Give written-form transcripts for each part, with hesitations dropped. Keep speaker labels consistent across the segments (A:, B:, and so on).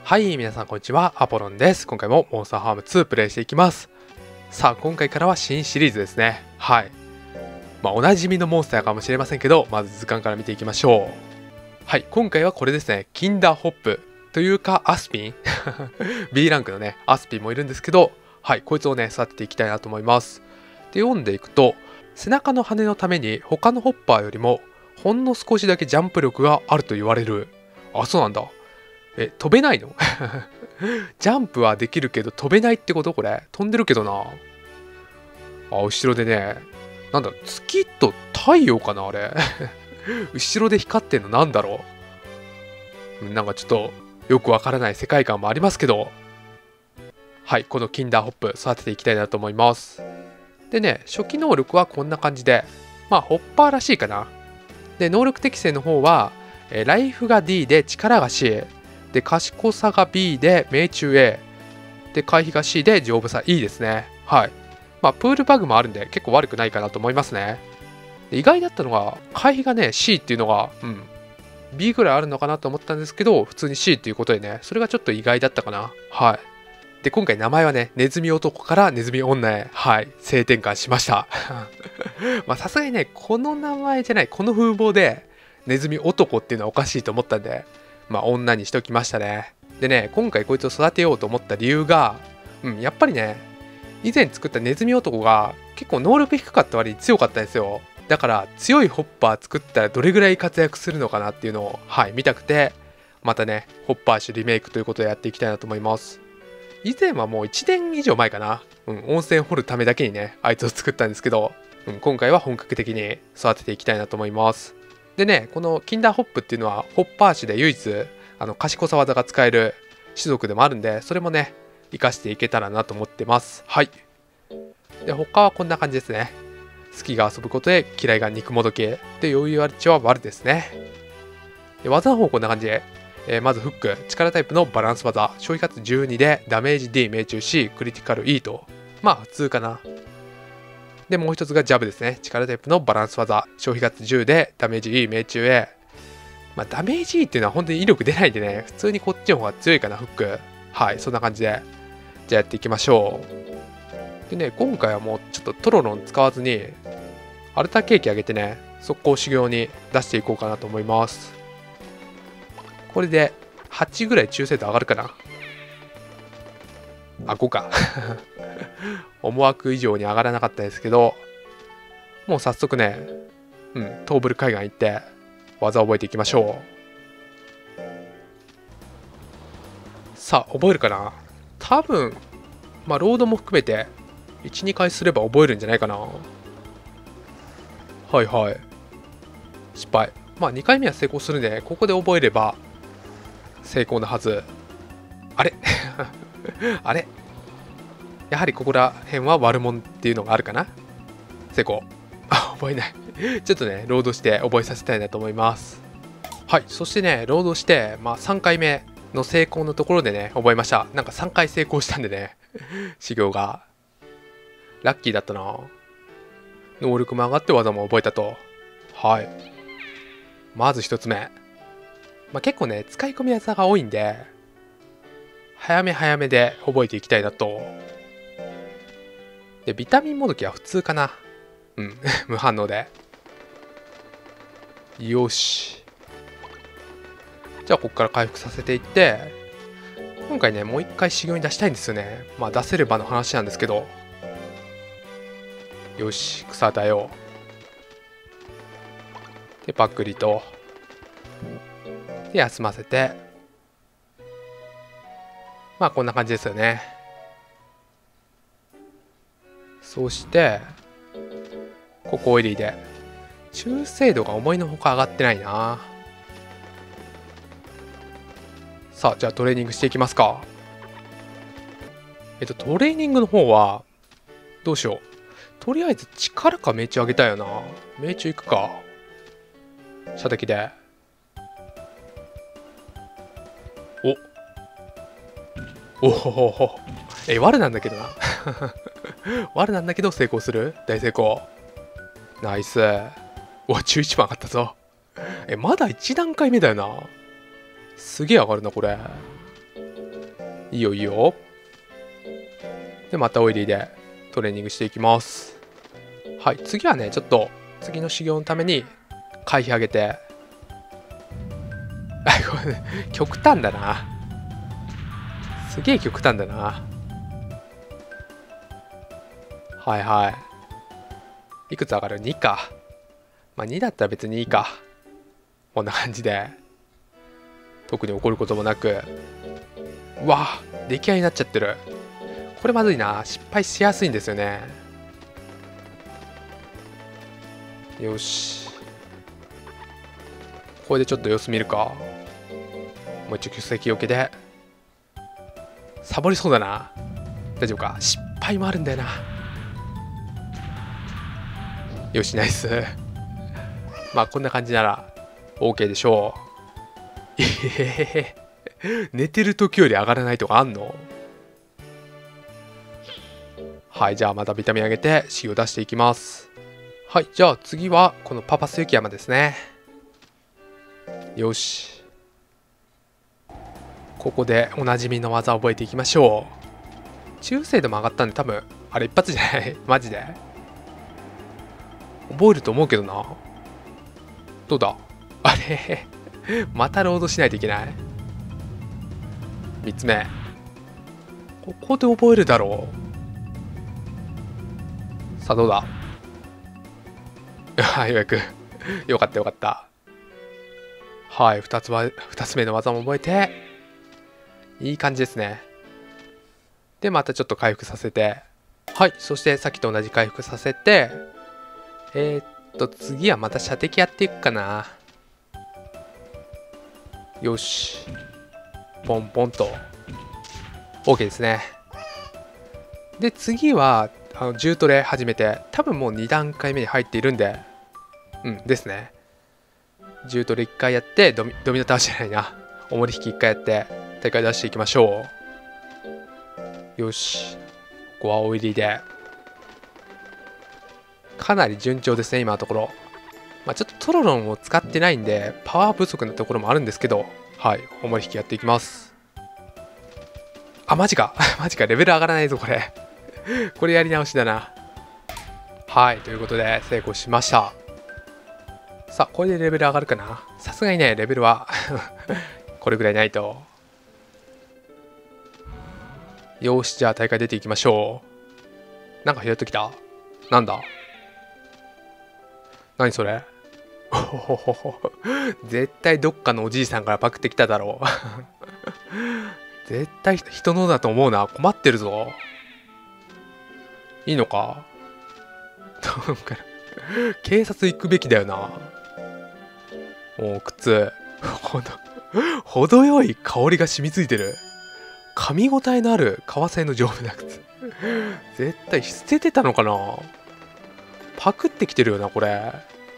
A: はい、皆さんこんにちは、アポロンです。今回もモンスターファーム2プレイしていきます。さあ、今回からは新シリーズですね。はい。おなじみのモンスターかもしれませんけど、まず図鑑から見ていきましょう。はい、今回はこれですね、キンダーホップというかアスピンB ランクのね、アスピンもいるんですけど、はい、こいつをね、育てていきたいなと思います。で、読んでいくと、背中の羽のために他のホッパーよりもほんの少しだけジャンプ力があると言われる。あ、そうなんだ。飛べないのジャンプはできるけど飛べないってこと？これ飛んでるけどな。あ、後ろでね、なんだ、月と太陽かなあれ後ろで光ってんのなんだろう。なんかちょっとよくわからない世界観もありますけど、はい、このキンダーホップ育てていきたいなと思います。でね、初期能力はこんな感じで、ホッパーらしいかな。で、能力適性の方は、ライフが D で力が Cで、賢さが B で命中 A で、回避が C で丈夫さ E ですね。はい。プールバグもあるんで結構悪くないかなと思いますね。で、意外だったのが回避がね C っていうのがB ぐらいあるのかなと思ったんですけど、普通に C っていうことでね、それがちょっと意外だったかな。はい。で、今回名前はね、ネズミ男からネズミ女へ、はい、性転換しました。さすがにね、この名前じゃない、この風貌でネズミ男っていうのはおかしいと思ったんで、女にしときましたね。でね、今回こいつを育てようと思った理由が、やっぱりね、以前作ったネズミ男が結構能力低かった割に強かったんですよ。だから強いホッパー作ったらどれぐらい活躍するのかなっていうのを、はい、見たくて、またね、ホッパー種リメイクということでやっていきたいなと思います。以前はもう1年以上前かな、温泉掘るためだけにね、あいつを作ったんですけど、今回は本格的に育てていきたいなと思います。でね、このキンダーホップっていうのはホッパー種で唯一賢さ技が使える種族でもあるんで、それもね活かしていけたらなと思ってます。はい。で、他はこんな感じですね。好きが遊ぶことで嫌いが肉もどけで、余裕ありちは悪ですね。で、技の方こんな感じで、まずフック、力タイプのバランス技、消費活12でダメージ D 命中 C クリティカル E と、普通かな。で、もう一つがジャブですね。力タイプのバランス技、消費活10でダメージ E 命中 A。ダメージ E っていうのは本当に威力出ないんでね、普通にこっちの方が強いかな、フック。はい、そんな感じで、じゃあやっていきましょう。でね、今回はもうちょっとトロロン使わずに、アルタケーキあげてね、速攻修行に出していこうかなと思います。これで8ぐらい中精度上がるかな。あ、5か。思惑以上に上がらなかったですけど、もう早速ね、トーブル海岸行って技を覚えていきましょう。さあ、覚えるかな。多分ロードも含めて 1,2 回すれば覚えるんじゃないかな。はいはい、失敗。2回目は成功するんで、ここで覚えれば成功なはず。あれあれ、やはりここら辺は悪者っていうのがあるかな。成功。あ、覚えないちょっとね、ロードして覚えさせたいなと思います。はい、そしてね、ロードして、3回目の成功のところでね、覚えました。なんか3回成功したんでね、修行が。ラッキーだったな。能力も上がって技も覚えたと。はい。まず1つ目。結構ね、使い込み技が多いんで、早め早めで覚えていきたいなと。で、ビタミンもどきは普通かな。無反応で。よし。じゃあ、ここから回復させていって、今回ね、もう一回修行に出したいんですよね。出せればの話なんですけど。よし、草与えよう。で、パックリと。で、休ませて。こんな感じですよね。そして、ここオイリーで。中精度が思いのほか上がってないな。さあ、じゃあトレーニングしていきますか。トレーニングの方は、どうしよう。とりあえず力か命中上げたいよな。命中いくか。射的で。おお、悪なんだけどな。悪なんだけど成功する。大成功。ナイス。11番上がったぞ。まだ1段階目だよな。すげえ上がるなこれ。 いいよいいよ。でまたオイリーでトレーニングしていきます。はい、次はねちょっと次の修行のために回避上げてこれ極端だな。すげえ極端だな。はいはい。いくつ上がる？ 2 か。まあ2だったら別にいいか。こんな感じで特に怒ることもなく。うわ出来合いになっちゃってる。これまずいな。失敗しやすいんですよね。よし、これでちょっと様子見るか。もう一応急席よけでサボりそうだな。大丈夫か。失敗もあるんだよな。よしナイス。まあこんな感じなら OK でしょう。寝てる時より上がらないとかあんの？はい、じゃあまたビタミン上げて C を出していきます。はい、じゃあ次はこのパパス雪山ですね。よし、ここでおなじみの技を覚えていきましょう。中精度も上がったんで多分あれ一発じゃないマジで覚えると思うけどな。どうだあれまたロードしないといけない。3つ目ここで覚えるだろう。さあどうだようやくよかったよかった。はい、2つ目の技も覚えていい感じですね。でまたちょっと回復させて、はい、そしてさっきと同じ回復させて、次はまた射的やっていくかな。よし、ポンポンと OK ですね。で次は10トレ始めて、多分もう2段階目に入っているんで、ですね。10トレ1回やってドミノ倒しじゃないな、重り引き1回やって大会出していきましょう。よし、ここはオイリーでかなり順調ですね今のところ。まあ、ちょっとトロロンを使ってないんでパワー不足なところもあるんですけど、はい、重り引きやっていきます。あマジかマジか、レベル上がらないぞこれこれやり直しだな。はい、ということで成功しました。さあこれでレベル上がるかな。さすがにねレベルはこれぐらいないと。よし、じゃあ大会出ていきましょう。なんか拾ってきた。なんだ何それ絶対どっかのおじいさんからパクってきただろう絶対人のだと思うな。困ってるぞ。いいのか警察行くべきだよな。もう靴程よい香りが染みついてる。噛み応えのある革製の丈夫な靴絶対捨ててたのかな。パクってきてるよなこれ。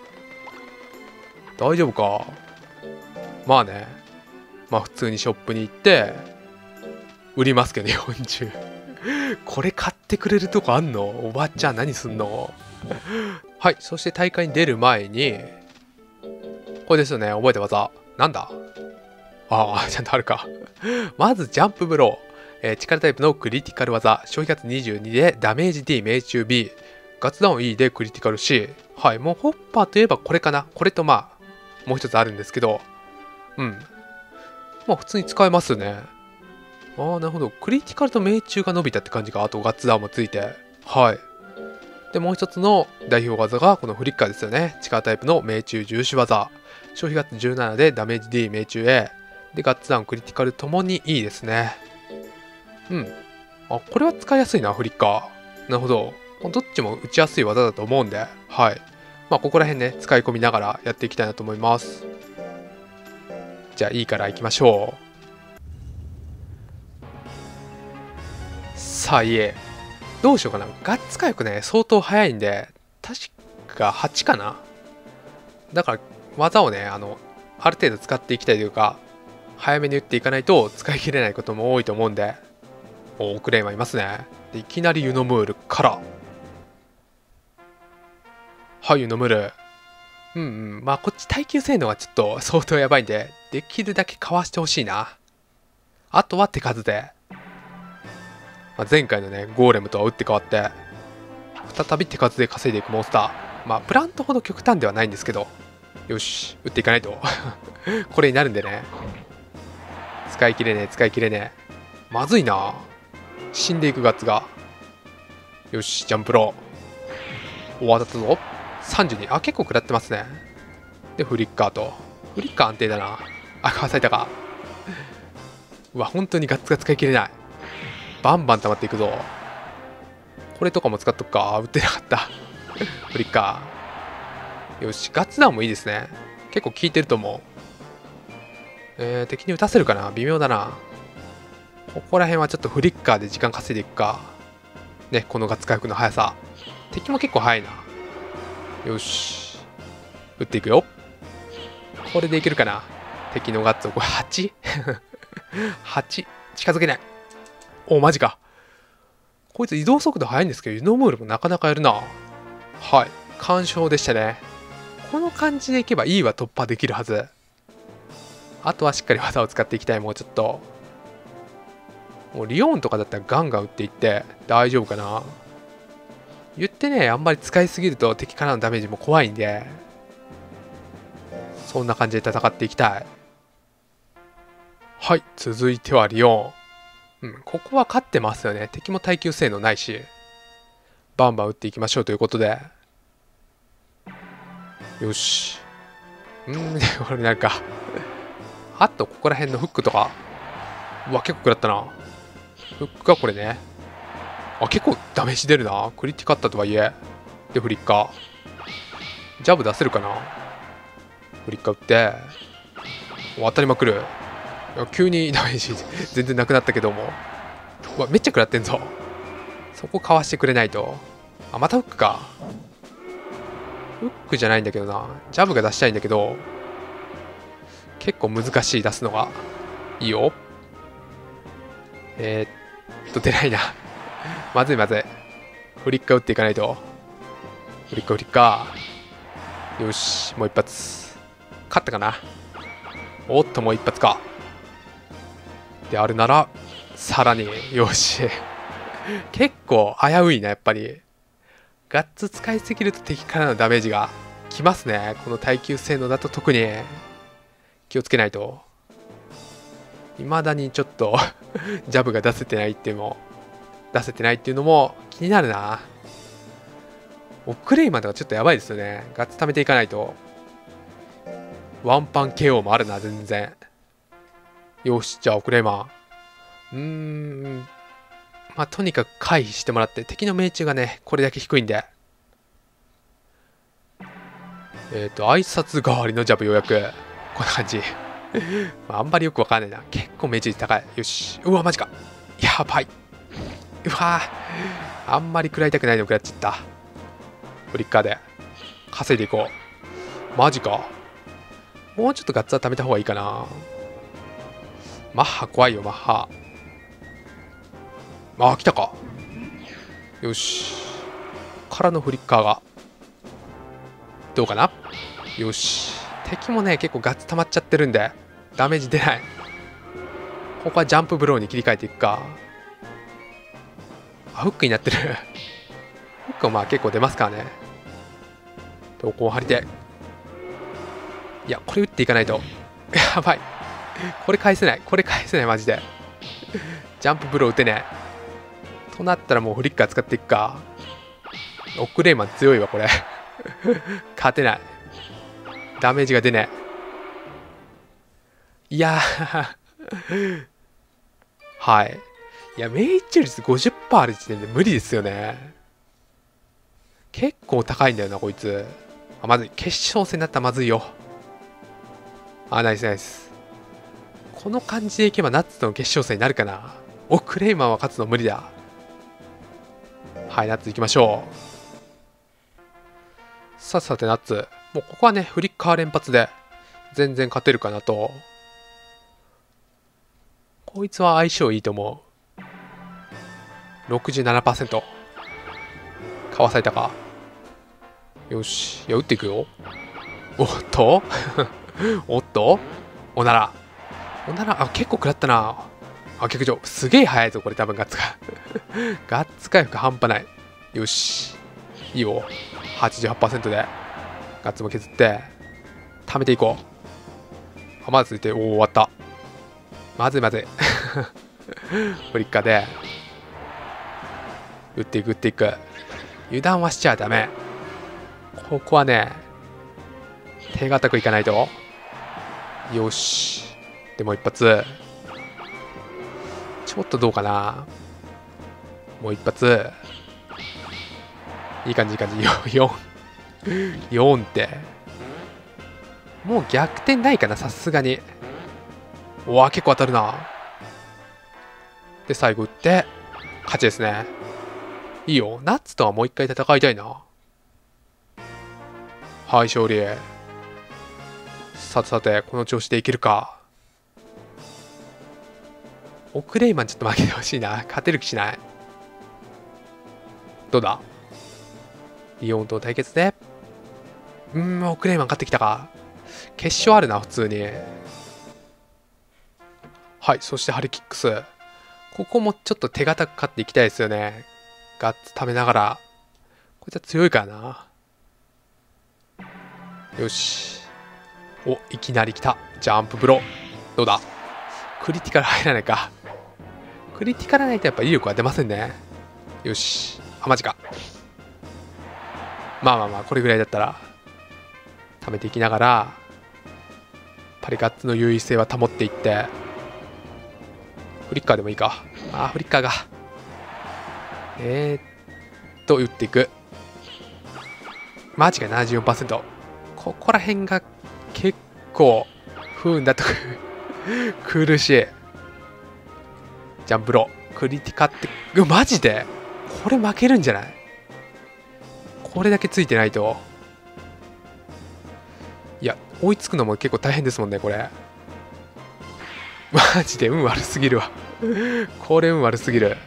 A: 大丈夫か。まあね、まあ普通にショップに行って売りますけど40これ買ってくれるとこあんの？おばちゃん何すんのはい、そして大会に出る前にこれですよね、覚えた技。なんだ、ああちゃんとあるかまずジャンプブロー、力タイプのクリティカル技、消費圧22でダメージ D、命中 B、ガッツダウン E でクリティカル C。 はい、もうホッパーといえばこれかな。これとまあもう一つあるんですけど、まあ普通に使えますね。ああなるほど、クリティカルと命中が伸びたって感じか。あとガッツダウンもついて、はい。でもう一つの代表技がこのフリッカーですよね。力タイプの命中重視技、消費ガッツ17でダメージ D、命中 A でガッツダウンクリティカルともにいいですね。あこれは使いやすいなフリッカー。なるほど、どっちも打ちやすい技だと思うんで、はい、まあここら辺ね使い込みながらやっていきたいなと思います。じゃあいいから行きましょう。さあいえどうしようかな。ガッツ回復ね相当早いんで確か8かな。だから技をねある程度使っていきたいというか、早めに打っていかないと使い切れないことも多いと思うんで。おクレーンはいますね。でいきなりユノムールから、はいユノムール、まあこっち耐久性能がちょっと相当やばいんでできるだけかわしてほしいな。あとは手数でまあ、前回のねゴーレムとは打って変わって再び手数で稼いでいくモンスター。まあプラントほど極端ではないんですけど、よし打っていかないとこれになるんでね。使い切れねえ使い切れねえ。まずいな。死んでいくガッツが。よしジャンプロー。お、当たったぞ。32。あ、結構食らってますね。でフリッカーと。フリッカー安定だな。あ、かわされたか。うわ、本当にガッツが使い切れない。バンバン溜まっていくぞ。これとかも使っとくか。打ってなかったフリッカー。よし、ガッツダウンもいいですね。結構効いてると思う。敵に打たせるかな。微妙だな。ここら辺はちょっとフリッカーで時間稼いでいくか。ね、このガッツ回復の速さ。敵も結構速いな。よし。打っていくよ。これでいけるかな。敵のガッツを、これ 8？ 8 近づけない。お、マジか。こいつ移動速度速いんですけど、ユノムールもなかなかやるな。はい。完勝でしたね。この感じでいけば E は突破できるはず。あとはしっかり技を使っていきたい。もうちょっと。もうリオーンとかだったらガンガン打っていって大丈夫かな。言ってね、あんまり使いすぎると敵からのダメージも怖いんで、そんな感じで戦っていきたい。はい、続いてはリオーン。ここは勝ってますよね。敵も耐久性能ないし、バンバン打っていきましょうということで。よし。これなんかあとここら辺のフックとか。うわ、結構食らったな。フックがこれね。あ、結構ダメージ出るな。クリティカったとはいえ。で、フリッカー。ジャブ出せるかな。フリッカー打って。当たりまくる。急にダメージ全然なくなったけども。うわ、めっちゃ食らってんぞ。そこかわしてくれないと。あ、またフックか。フックじゃないんだけどな。ジャブが出したいんだけど、結構難しい、出すのが。いいよ。出ないな。まずいまずい。フリッカー打っていかないと。フリッカーフリッカー。よし、もう一発。勝ったかな。おっと、もう一発か。であるなら、さらに、よし。結構危ういな、やっぱり。ガッツ使いすぎると敵からのダメージがきますね。この耐久性能だと特に気をつけないと。未だにちょっとジャブが出せてないっていうのも気になるな。オクレイマンとかちょっとやばいですよね。ガッツ貯めていかないと。ワンパン KO もあるな、全然。よし、じゃあオクレイマン。まあとにかく回避してもらって、敵の命中がねこれだけ低いんで、挨拶代わりのジャブ、ようやくこんな感じあんまりよくわかんないな。結構命中率高い。よし。うわ、マジか。やばい。うわあんまり食らいたくないの食らっちゃった。フリッカーで稼いでいこう。マジか。もうちょっとガッツは貯めた方がいいかな。マッハ怖いよ、マッハ。あ、来たか。よし。からのフリッカーが。どうかな。よし。敵もね、結構ガッツ溜まっちゃってるんで、ダメージ出ない。ここはジャンプブローに切り替えていくか。あ、フックになってる。フックはまあ結構出ますからね。投稿張り手。いや、これ打っていかないと。やばい。これ返せない。これ返せない、マジで。ジャンプブロー打てねえ。となったらもうフリッカー使っていくか。オックレイマン強いわ、これ。勝てない。ダメージが出ねえ。いやーはい。いや、命中率 50% ある時点で無理ですよね。結構高いんだよな、こいつ。あ、まずい。決勝戦になったらまずいよ。あ、ナイスナイス。この感じでいけばナッツとの決勝戦になるかな。お、クレイマンは勝つの無理だ。はい、ナッツ行きましょう。さてナッツ。もうここはね、フリッカー連発で全然勝てるかなと。こいつは相性いいと思う。67%。かわされたか。よし。いや、打っていくよ。おっとおっとおなら。おなら、あ、結構食らったな。 あ、逆上。すげえ速いぞ、これ多分ガッツが。ガッツ回復半端ない。よし。いいよ。88% で。ガッツも削って、貯めていこう。あ、まずついて、おお、終わった。まずいまずい。フリッカーで、打っていく打っていく。油断はしちゃダメ。ここはね、手堅くいかないと。よし。でもう一発。ちょっとどうかな。もう一発。いい感じいい感じ。4ってもう逆転ないかな、さすがに。うわ、結構当たるな。で最後打って勝ちですね。いいよ、ナッツとはもう一回戦いたいな。はい、勝利。さてさて、この調子でいけるか。オクレイマンちょっと負けてほしいな。勝てる気しない。どうだ、リオンと対決で、オクレイマン勝ってきたか。決勝あるな、普通に。はい、そしてハリキックス。ここもちょっと手堅く勝っていきたいですよね。ガッツ溜めながら。こいつは強いからな。よし。お、いきなり来た。ジャンプブロー。どうだ、クリティカル入らないか。クリティカルないとやっぱ威力は出ませんね。よし。あ、マジか。まあまあまあ、これぐらいだったら貯めていきながら、パリガッツの優位性は保っていって、フリッカーでもいいか。あ、フリッカーが打っていく。マジが 74%。 ここら辺が結構不運だと苦しい。ジャンプロクリティカって、マジでこれ負けるんじゃない？これだけついてないと。いや、追いつくのも結構大変ですもんね、これ。マジで運悪すぎるわ。これ運悪すぎる。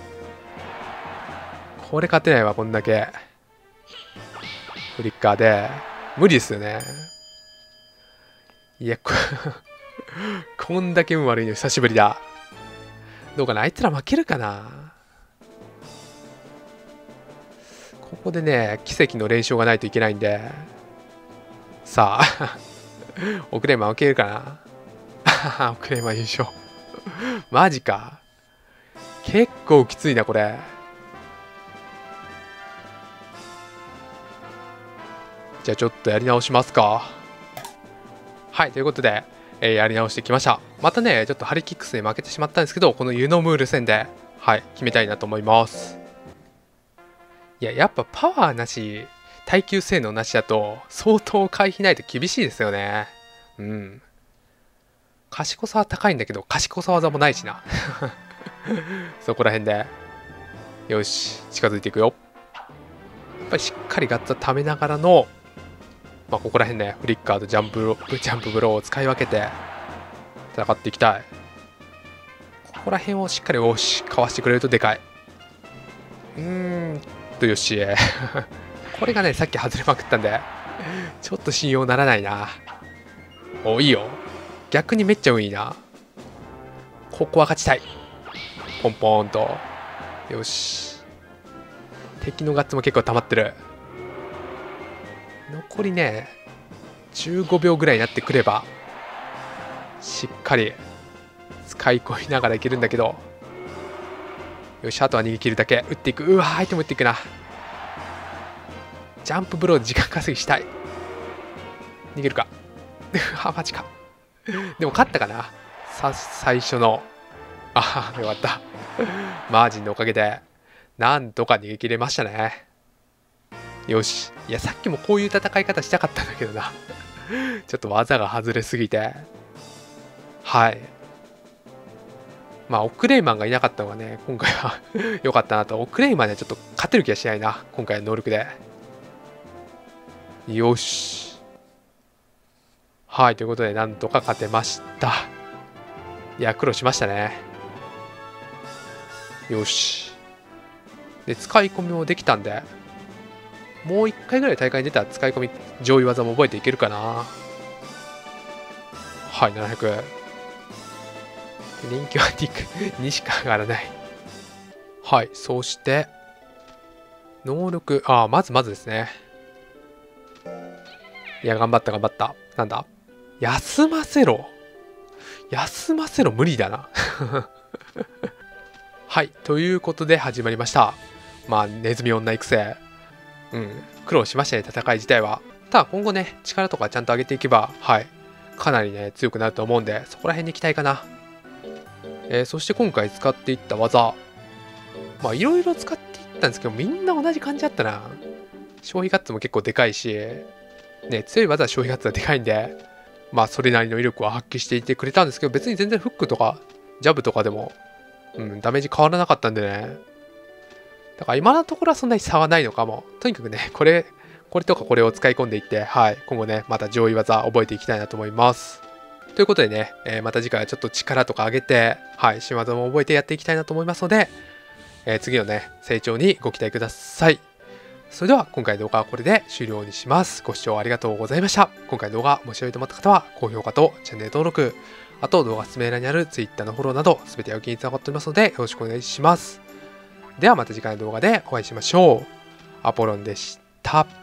A: これ勝てないわ、こんだけ。フリッカーで。無理ですよね。いや、こんだけ運悪いの久しぶりだ。どうかな、あいつら負けるかな。ここでね、奇跡の連勝がないといけないんで。さあ、オクレイマン負けるかな。オクレイマン優勝。マジか。結構きついな、これ。じゃあちょっとやり直しますか。はい、ということで、やり直してきました。またね、ちょっとハリキックスに負けてしまったんですけど、このユノムール戦で、はい、決めたいなと思います。いや、やっぱパワーなし、耐久性能なしだと、相当回避ないと厳しいですよね。うん。賢さは高いんだけど、賢さ技もないしな。そこら辺で。よし、近づいていくよ。やっぱりしっかりガッツをためながらの、まあ、ここら辺ね、フリッカーとジャンプブローを使い分けて戦っていきたい。ここら辺をしっかりかわしてくれるとでかい。よし。これがね、さっき外れまくったんで、ちょっと信用ならないな。お、いいよ。逆にめっちゃいいな。ここは勝ちたい。ポンポンと。よし。敵のガッツも結構溜まってる。残りね、15秒ぐらいになってくれば、しっかり使い込みながらいけるんだけど。よし、あとは逃げ切るだけ。打っていく。うわ、相手も打っていくな。ジャンプブローで時間稼ぎしたい。逃げるか。あ、マジか。でも勝ったかな、最初の。ああ、よかった。マージンのおかげでなんとか逃げ切れましたね。よし。いや、さっきもこういう戦い方したかったんだけどな。ちょっと技が外れすぎて。はい。まあ、オクレイマンがいなかったのがね、今回は良かったなと。オクレイマンにはちょっと勝てる気がしないな、今回の能力で。よし。はい、ということで、なんとか勝てました。いや、苦労しましたね。よし。で、使い込みもできたんで、もう1回ぐらい大会に出たら使い込み上位技も覚えていけるかな。はい、700。 人気はティックにしか上がらない。はい、そして、能力、まずですね。いや、頑張った頑張った。なんだ、休ませろ。休ませろ、無理だな。はい、ということで始まりました。ネズミ女育成。苦労しましたね、戦い自体は。ただ今後ね、力とかちゃんと上げていけば、かなりね、強くなると思うんで、そこら辺に期待かな。そして今回使っていった技。いろいろ使っていったんですけど、みんな同じ感じだったな。消費ガッツも結構でかいし、ね、強い技は消費ガッツはでかいんで、それなりの威力を発揮していてくれたんですけど、別に全然フックとか、ジャブとかでも、ダメージ変わらなかったんでね。だから今のところはそんなに差はないのかも。とにかくね、これとかこれを使い込んでいって、今後ね、また上位技覚えていきたいなと思います。ということでね、また次回はちょっと力とか上げて、新技も覚えてやっていきたいなと思いますので、次のね、成長にご期待ください。それでは今回の動画はこれで終了にします。ご視聴ありがとうございました。今回の動画面白いと思った方は高評価とチャンネル登録、あと動画説明欄にある Twitter のフォローなど全てお気に入りながっておりますのでよろしくお願いします。ではまた次回の動画でお会いしましょう。アポロンでした。